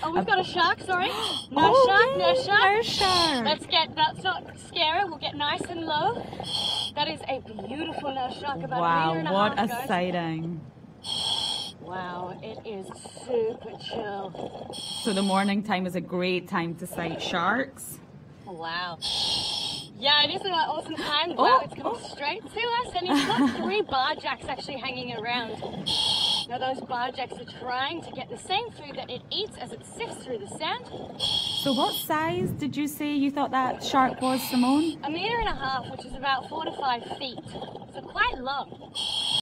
Oh, we've got a shark, sorry. No shark, no shark. No shark. That's not scary, we'll get nice and low. That is a beautiful nurse shark, about Wow, a metre and what a half, a guys. sighting. Wow, it is super chill. So the morning time is a great time to sight sharks. Wow. Yeah, it is an awesome time. Wow, it's coming straight to us, and it's got 3 barjacks actually hanging around. Now those barjacks are trying to get the same food that it eats as it sifts through the sand. So what size did you say you thought that shark was, Simone? A metre and a half, which is about 4 to 5 feet. So quite long.